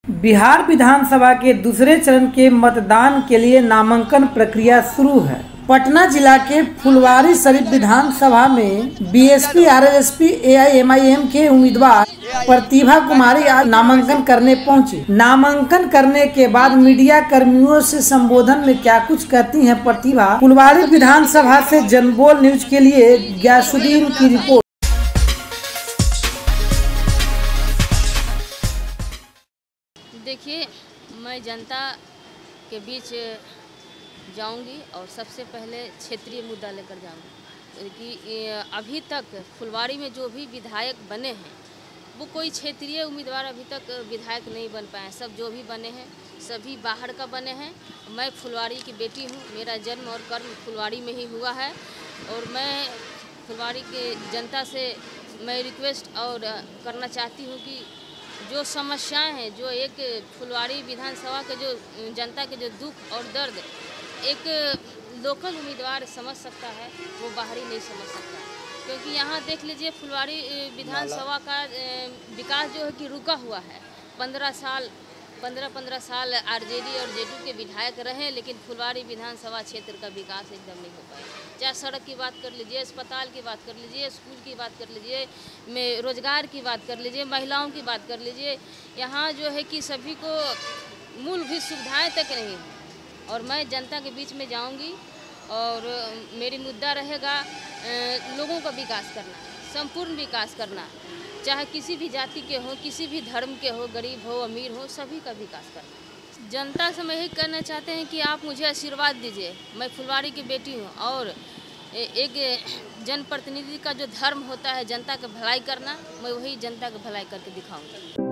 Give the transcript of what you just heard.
बिहार विधानसभा के दूसरे चरण के मतदान के लिए नामांकन प्रक्रिया शुरू है। पटना जिला के फुलवारीशरीफ विधानसभा में बीएसपी, आरएसपी, एआईएमआईएम के उम्मीदवार प्रतिभा कुमारी आज नामांकन करने पहुंची। नामांकन करने के बाद मीडिया कर्मियों से संबोधन में क्या कुछ कहती हैं प्रतिभा। फुलवारी विधानसभा से जनबोल न्यूज के लिए गयासुद्दीन की रिपोर्ट। देखिए, मैं जनता के बीच जाऊंगी और सबसे पहले क्षेत्रीय मुद्दा लेकर जाऊंगी कि अभी तक फुलवारी में जो भी विधायक बने हैं वो कोई क्षेत्रीय उम्मीदवार अभी तक विधायक नहीं बन पाए। सब जो भी बने हैं सभी बाहर का बने हैं। मैं फुलवारी की बेटी हूँ, मेरा जन्म और कर्म फुलवारी में ही हुआ है और मैं फुलवारी के जनता से मैं रिक्वेस्ट और करना चाहती हूँ कि जो समस्याएं हैं, जो एक फुलवारी विधानसभा के जो जनता के जो दुख और दर्द एक लोकल उम्मीदवार समझ सकता है, वो बाहरी नहीं समझ सकता। क्योंकि यहाँ देख लीजिए फुलवारी विधानसभा का विकास जो है कि रुका हुआ है। 15 साल आरजेडी और जेडीयू के विधायक रहे, लेकिन फुलवारी विधानसभा क्षेत्र का विकास एकदम नहीं हो पाया। चाहे सड़क की बात कर लीजिए, अस्पताल की बात कर लीजिए, स्कूल की बात कर लीजिए, में रोजगार की बात कर लीजिए, महिलाओं की बात कर लीजिए, यहाँ जो है कि सभी को मूलभूत सुविधाएं तक नहीं हैं। और मैं जनता के बीच में जाऊँगी और मेरी मुद्दा रहेगा लोगों का विकास करना, संपूर्ण विकास करना, चाहे किसी भी जाति के हो, किसी भी धर्म के हो, गरीब हो, अमीर हो, सभी का विकास करना। जनता से मैं यही कहना चाहते हैं कि आप मुझे आशीर्वाद दीजिए। मैं फुलवारी की बेटी हूँ और एक जनप्रतिनिधि का जो धर्म होता है जनता का भलाई करना, मैं वही जनता का भलाई करके दिखाऊंगी।